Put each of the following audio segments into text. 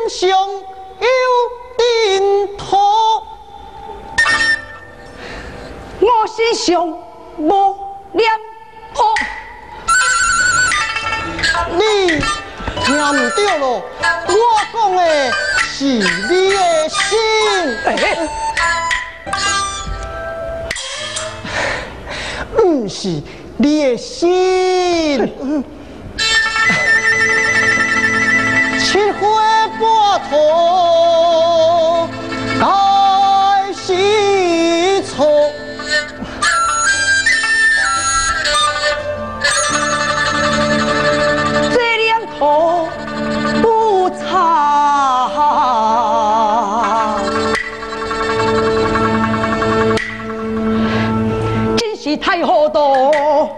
上有定土， 我身上无念哦。 你听唔到咯？我讲的是你的心，唔是你的心。七回半途该是错。 头不差，真是太糊涂。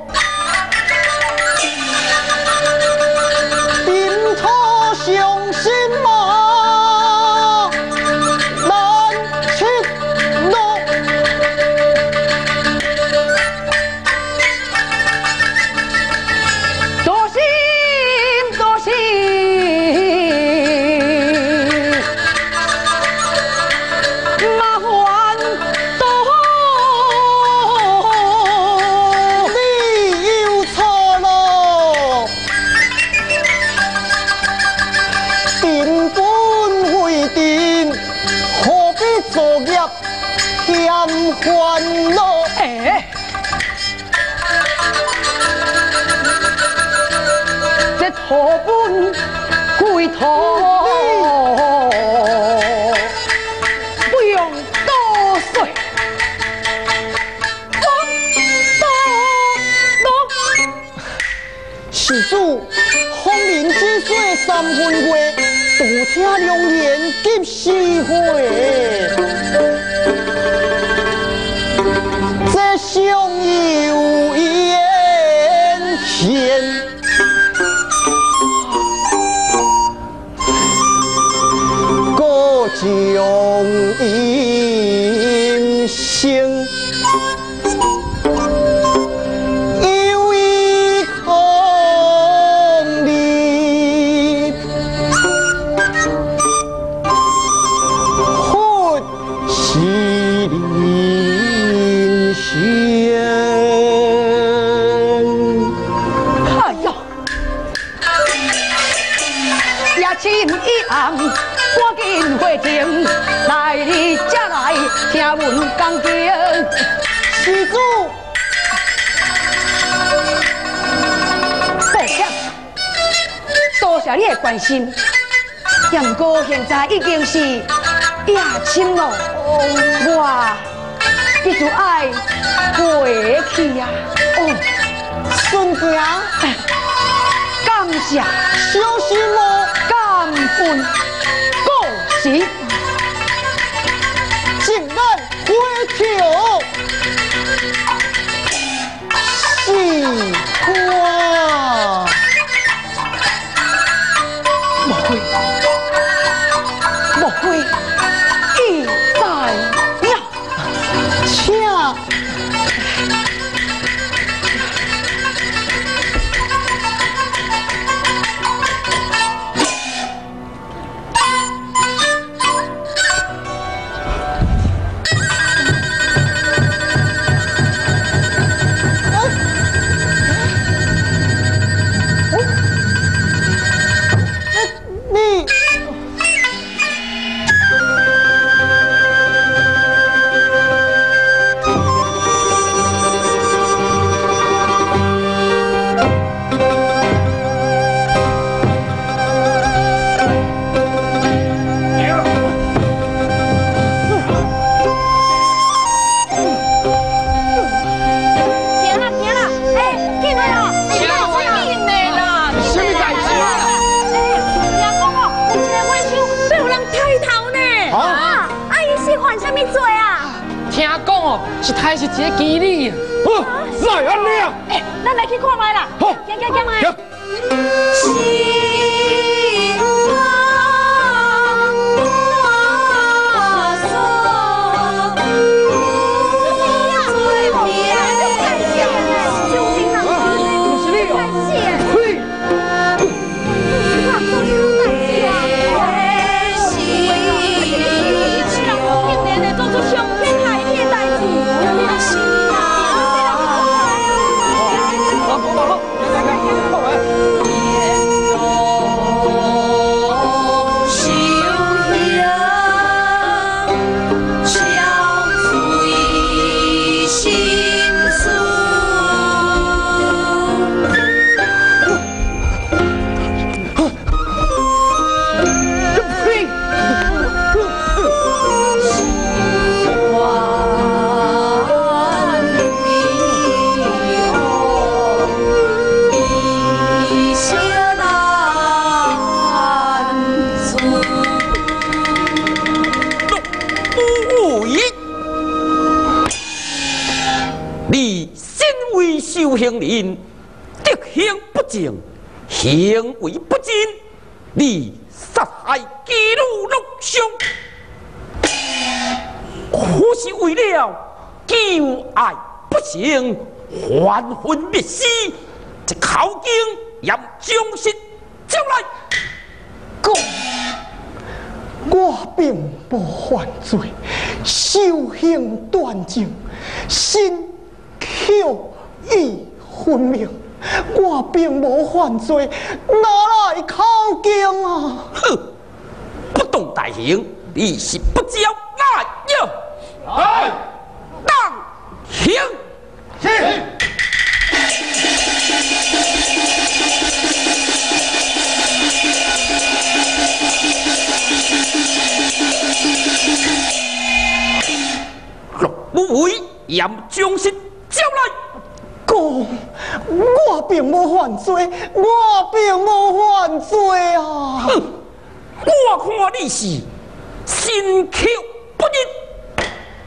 定土上心嘛，难切落。烦恼， 这土本归土，不用多说。 施主，风林之水三分月，独听良言及时回。这上有言贤，各将音声。赶紧回庭，来你家来听阮讲经。施主，抱歉，多谢你的关心。也不过现在已经是夜深了，我必须爱回去呀。哦，顺行，感谢小心哦。感恩过时，竟然回头是我，莫非意在呀？请。是太是一个机理啊！ 好，来安尼啊！ 咱来去看卖啦！ 好， 行卖。 行人德行不正，行为不正，你杀害基路陆兄，可是为了救爱不成，还魂灭尸，这考经严将士招来。 公，我并无犯罪，修行断正，身口意分明。我并无犯罪，哪来考经啊？ 哼，不懂大刑，你是不交那样。来，当刑。是。若不为严将士招来。 公，我并无犯罪，我并无犯罪啊！ 哼，我看你是心口不一，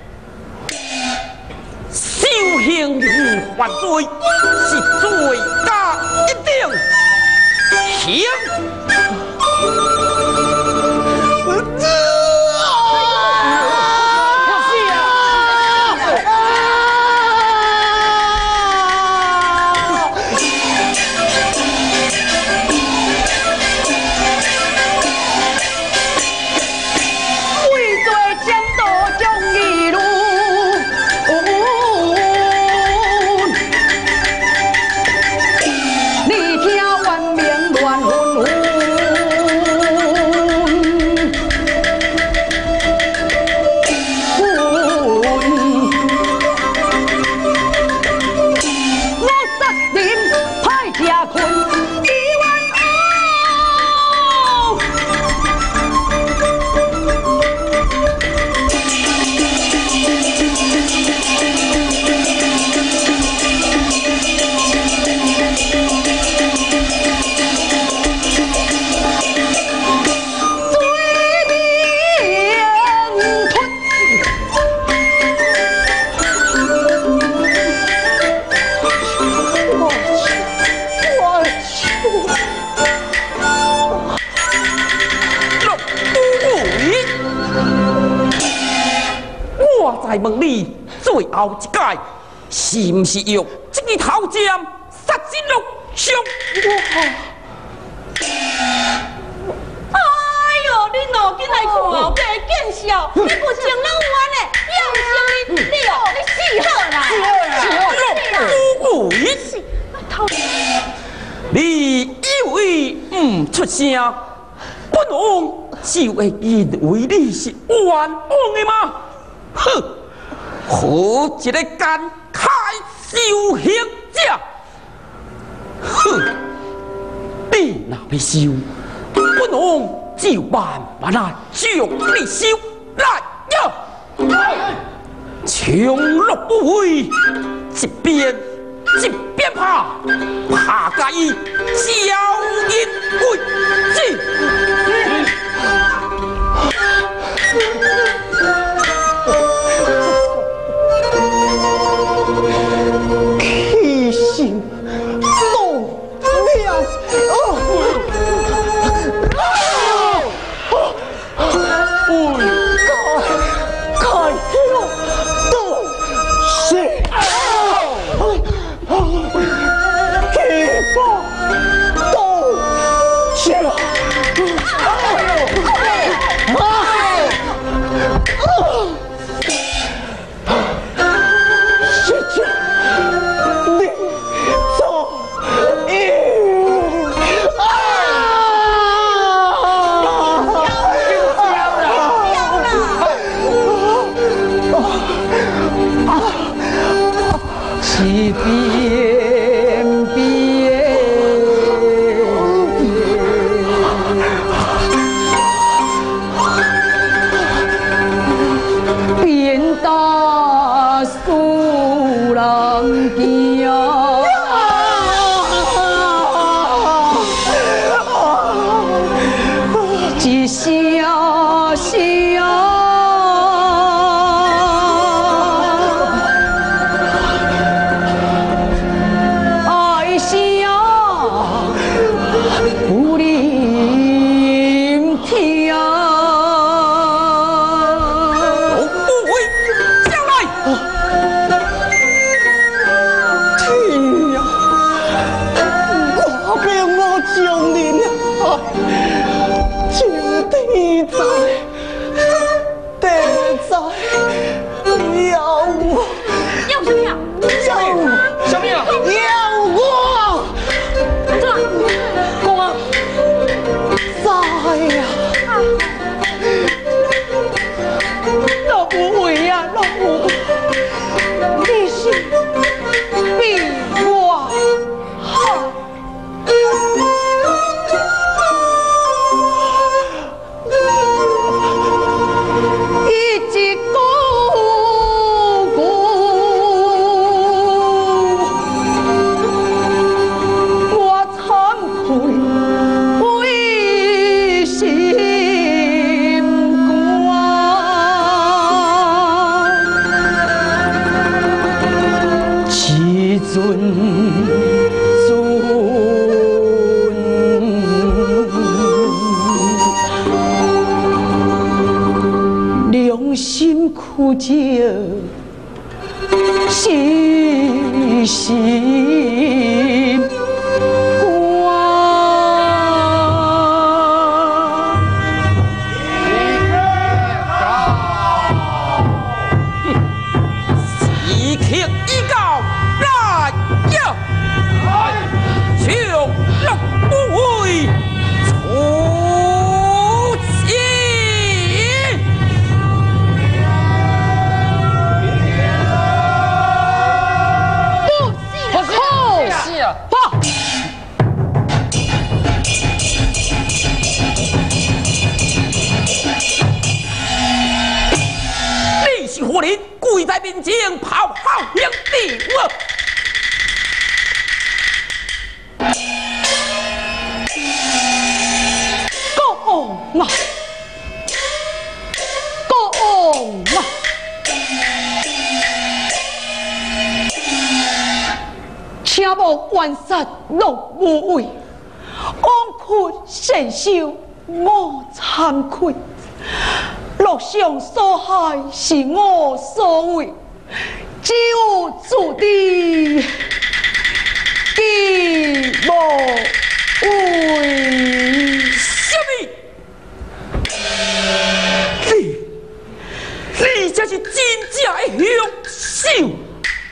修行人犯罪是罪加一定，行。再问你，最后一届是不是用这个头剑杀死陆兄？ 哎呦，你脑筋来看后壁见笑，你不成人冤的，要成你哦，你死好啦！ 陆不你以为唔出声，本王就会认为你是冤枉的吗？哼！好一个干开修行者！哼！你若要修，本王就慢慢来将你修来呀！从落不回，一边怕，怕甲伊交因为止。 气性动了开了都是地方都是一遍遍，变大树人行，一声声。 人海，就地在，地在要我， 要什么呀？ 什么呀？ 要我， 公啊， 在呀， 老有为呀，老有，你是比我好。良心苦酒，细心肝。 时刻已到，来呀！求六位出席。是啊，报。你是何人？跪在面前，咆哮兄弟我。 国王啊，国王啊！请无冤杀落无畏，枉屈神秀我惭愧。陆上所害是我所为，只有注定义无为。 什么？你这是真正的凶手！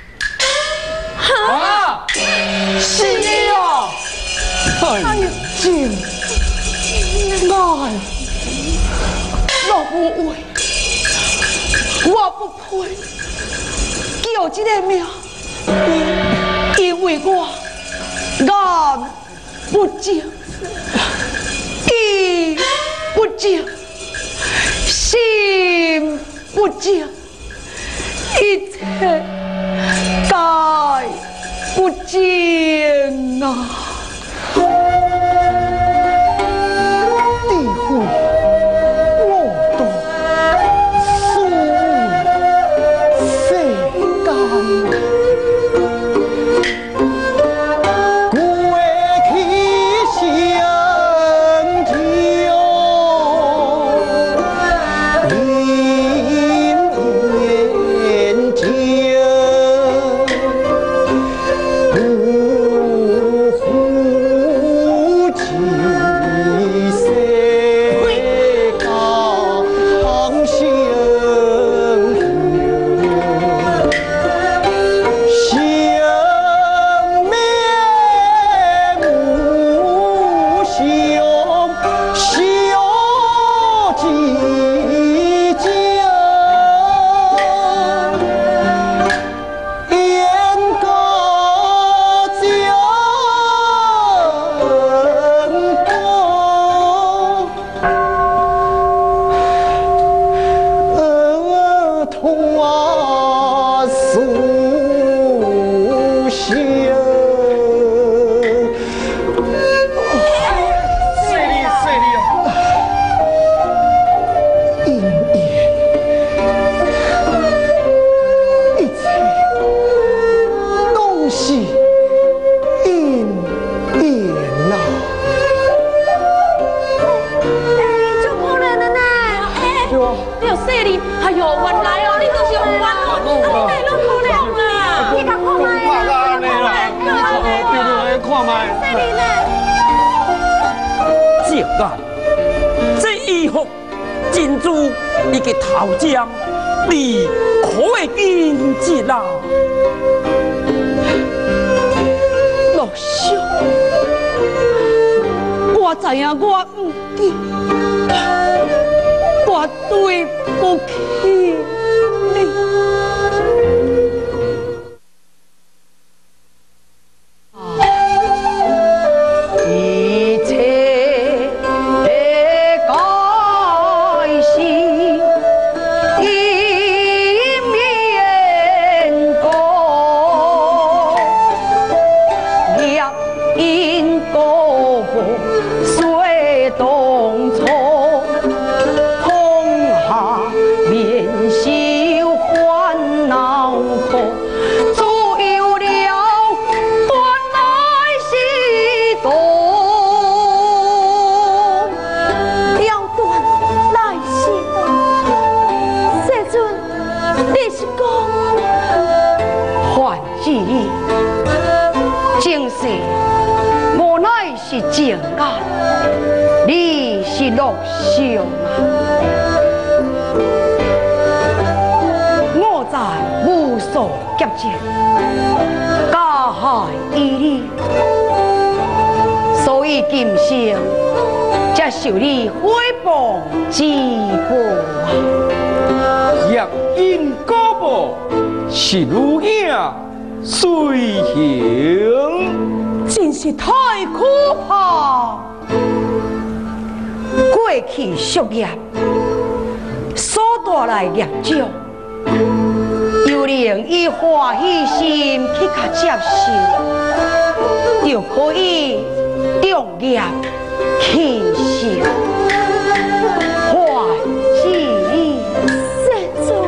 啊！ 是啊，哎呀，真爱。我无为，我不配叫这个名，因为我眼不净，意不净，心不净，一切皆不净啊！ 看麦。 结案，这衣服珍珠以及头浆，你可会禁止啦？ 老兄，我知影我唔对，我对不起你。正是无奈是情爱，你是乐相啊！我在无所劫前，加害于你，所以今生才受你诽谤之过啊！ 若因果报是如影随形， 真是太可怕！过去宿业所带来业障，又令伊欢喜心去甲接受，就可以重业轻受，欢喜世主。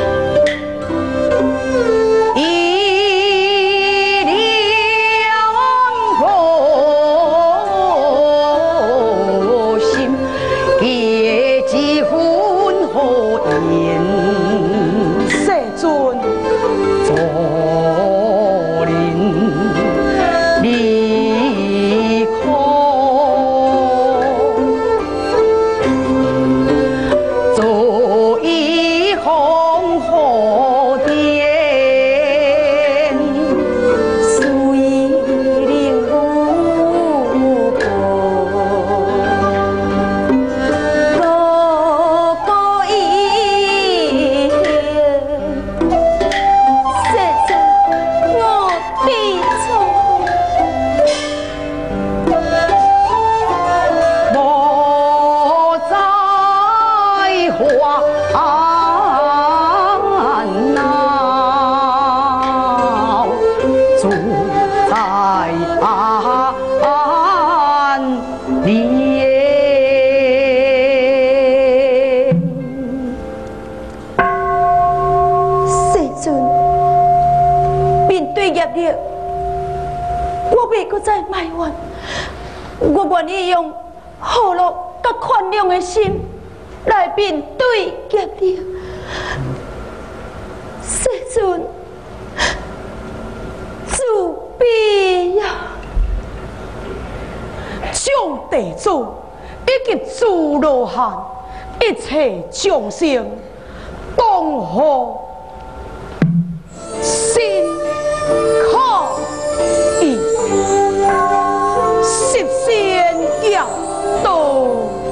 我未搁再埋怨，我愿意用好乐甲宽容的心来面对业力。世尊，慈悲呀！ 众地主以及诸罗汉一切众生，当何心可以实现业道？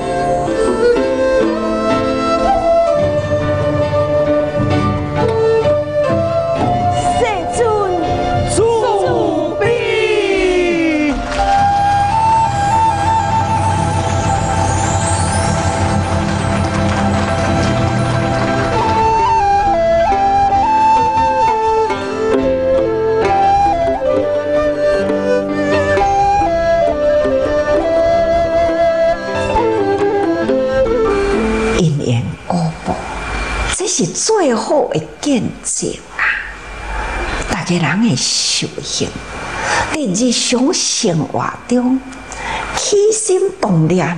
是最好的见证啊！大家人的修行，在日常生活中起心动念、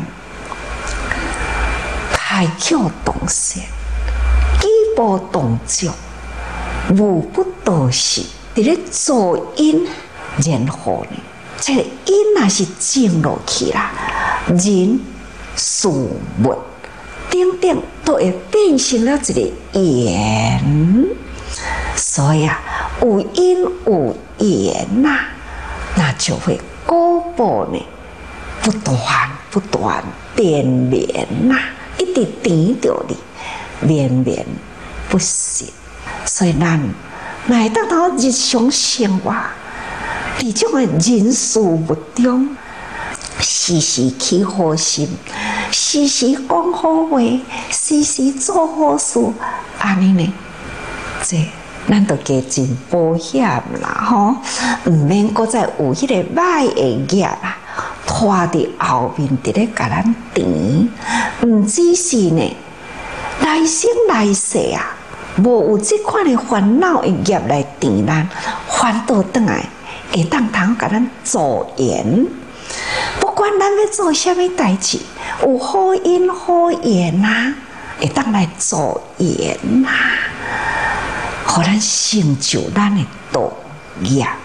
开口动舌、举步动作，无不都是伫咧助因，然后呢，这个因若是静落去啦， 人、事物等等，都会变成了一个缘。所以啊，有因有缘呐，那就会果报呢，不断连绵呐，一直甜着你，绵绵不息。所以咱来当到日常生活，伫种个人事物中，时时起好心，时时讲好话，时时做好事，安尼呢，这咱就加真保险啦吼，毋免搁再有迄个歹的业啦，拖伫后面伫咧甲咱甜，毋只是呢，来生来世啊，无有即款的烦恼的业来甜咱，反倒转来会当通甲咱助缘。不管咱要做啥物代志，有好因好缘啊，会当来助缘啊，互咱成就咱的道业。